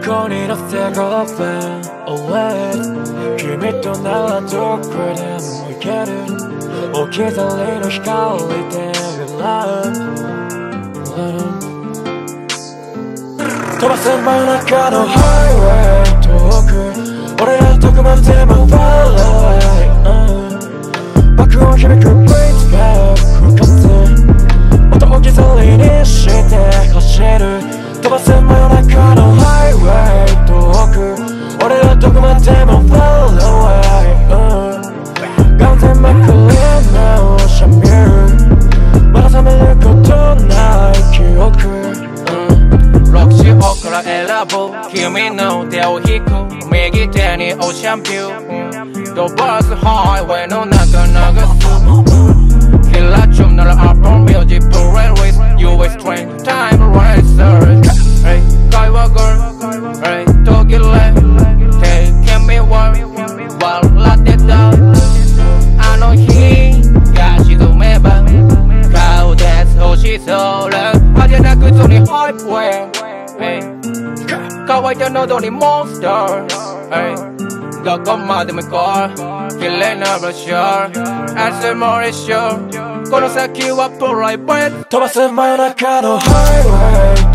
こに乗せ Girlfriend Away 君とならどこでも行ける置き去りの光で Love 飛ばせ真夜中のハイウェイ遠く俺らどこまでも Follow it、爆音響く Breathe back 空間音置き去りにして走る飛ばせ真夜中のハイウェイ遠く俺らどこまでも Follow it、完全まくりなオーシャンビューまだ覚めることない記憶6時億から選ぶ君の手を引く右手にオーシャンビュー飛ばすハイウェイの中流すキラチュンなら Apple Music Playlist US Train Time Racer 会話 Girl 途切れ Take me one 笑ってたあの日が沈めば顔で星空味なくそにハイウェイ乾いた喉にモンスターどこまでも行こう綺麗な場所明日も一緒この先はプライベート飛ばす真夜中のハイウェイ